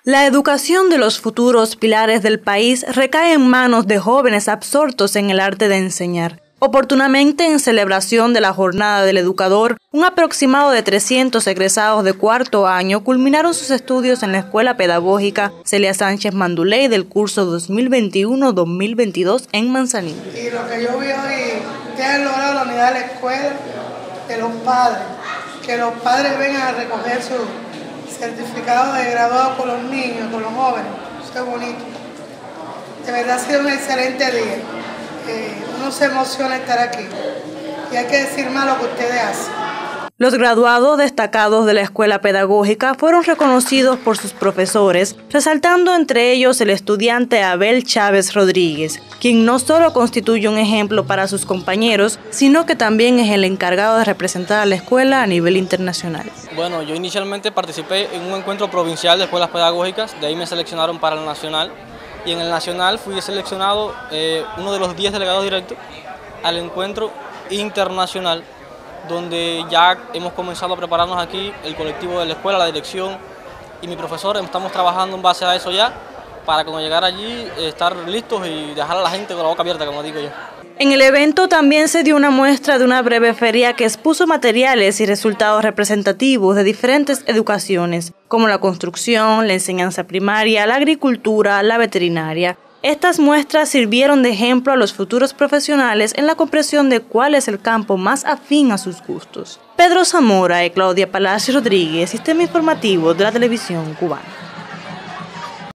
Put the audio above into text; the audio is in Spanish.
La educación de los futuros pilares del país recae en manos de jóvenes absortos en el arte de enseñar. Oportunamente, en celebración de la Jornada del Educador, un aproximado de 300 egresados de cuarto año culminaron sus estudios en la Escuela Pedagógica Celia Sánchez Manduley del curso 2021-2022 en Manzanillo. Y lo que yo vi hoy, que han logrado la unidad de la escuela, de los padres, que los padres vengan a recoger su certificado de graduado con los niños, con los jóvenes. Eso es bonito. De verdad ha sido un excelente día. Uno se emociona estar aquí y hay que decir más lo que ustedes hacen. Los graduados destacados de la escuela pedagógica fueron reconocidos por sus profesores, resaltando entre ellos el estudiante Abel Chávez Rodríguez, quien no solo constituye un ejemplo para sus compañeros, sino que también es el encargado de representar a la escuela a nivel internacional. Bueno, yo inicialmente participé en un encuentro provincial de escuelas pedagógicas, de ahí me seleccionaron para el nacional, y en el nacional fui seleccionado uno de los 10 delegados directos al encuentro internacional, donde ya hemos comenzado a prepararnos aquí, el colectivo de la escuela, la dirección y mi profesor. Estamos trabajando en base a eso ya, para cuando llegar allí estar listos y dejar a la gente con la boca abierta, como digo yo. En el evento también se dio una muestra de una breve feria que expuso materiales y resultados representativos de diferentes educaciones, como la construcción, la enseñanza primaria, la agricultura, la veterinaria. Estas muestras sirvieron de ejemplo a los futuros profesionales en la comprensión de cuál es el campo más afín a sus gustos. Pedro Zamora y Claudia Palacio Rodríguez, Sistema Informativo de la Televisión Cubana.